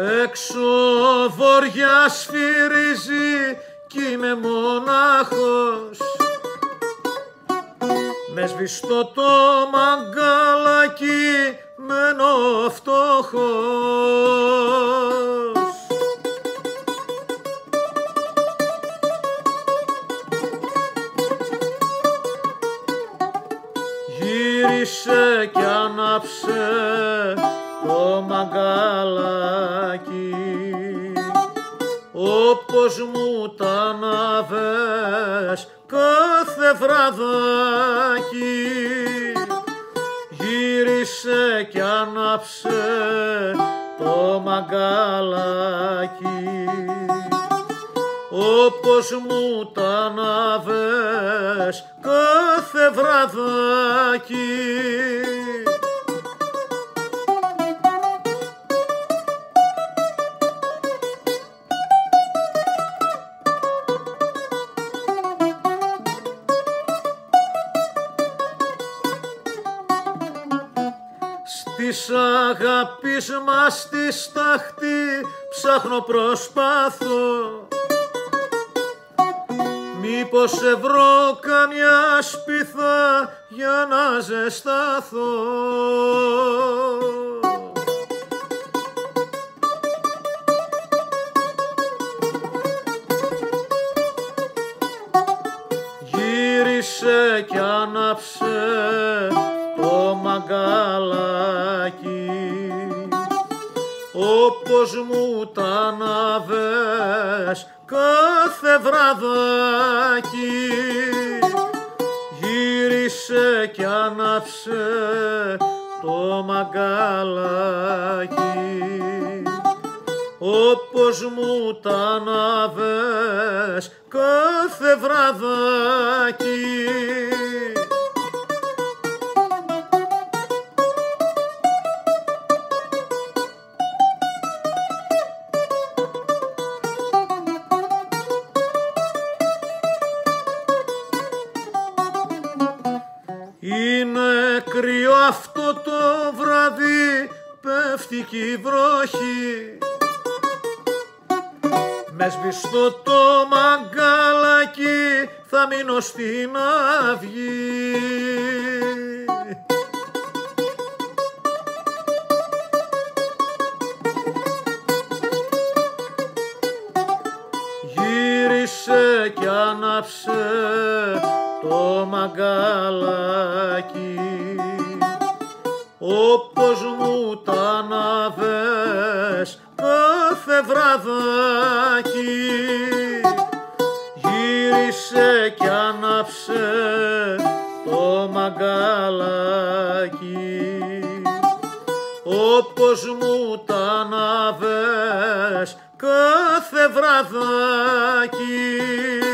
Έξω βοριά σφυρίζει κι είμαι μονάχος, με σβηστό το μαγκαλάκι μένω φτωχός. Γύρισε κι άναψε το μαγκαλάκι, όπως μου τα ανάβες κάθε βραδάκι. Γύρισε κι άναψε το μαγκαλάκι, όπως μου τα ανάβες κάθε βραδάκι. Της αγάπης μας τη στάχτη ψάχνω, προσπάθω, μήπως σε βρω καμιά σπίθα για να ζεσταθώ. Γύρισε κι άναψε το μαγκαλάκι, όπως μου τα ανάβες κάθε βραδάκι. Γύρισε κι άναψε το μαγκαλάκι, όπως μου τα ανάβες κάθε βραδάκι. Είναι κρύο αυτό το βράδυ, πέφτει κι η βροχή, με σβηστό το μαγκαλάκι θα μείνω στην αυγή. Γύρισε κι άναψε το μαγκαλάκι, όπως μου τα ανάβες κάθε βραδάκι. Γύρισε κι άναψε το μαγκαλάκι, όπως μου τα ανάβες κάθε βραδάκι.